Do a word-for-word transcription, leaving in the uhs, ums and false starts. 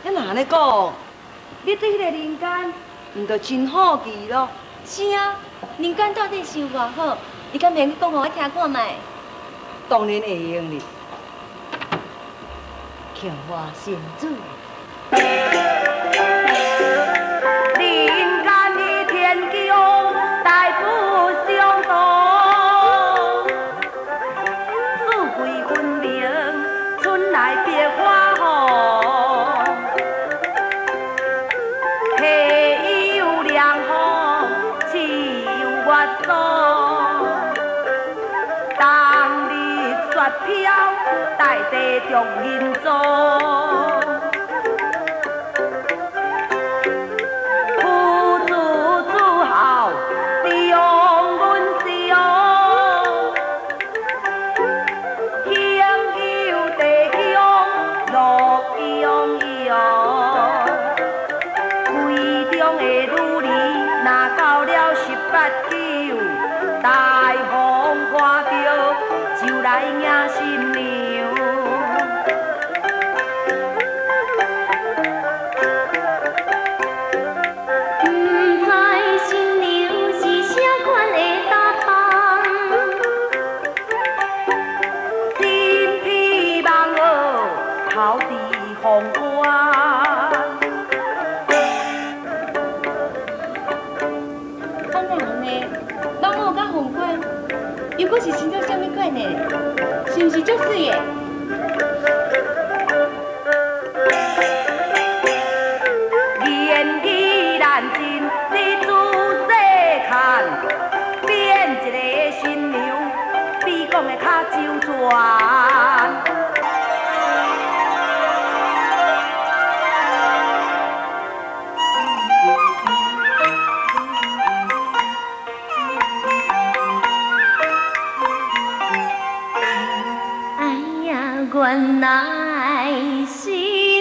咱若安尼讲，你对迄个人间，毋就真好奇咯？ 是啊，人间到底是有偌好？你敢免去讲互我听看卖？ 当然会用哩。强化先主。人间的天宫，大不相同，四季分明，春来别花红，夏有凉风，气有月爽，冬日雪飘，大地着银装。大风刮着，就来迎新娘。 不知新娘是啥款的打扮， 身披网袄，头戴凤冠。 安怎呢？网袄甲凤冠，又搁是穿做啥物款呢？是毋是足水的？ 言语难尽，你仔细看，变一个新娘，比讲的较周全。 原来是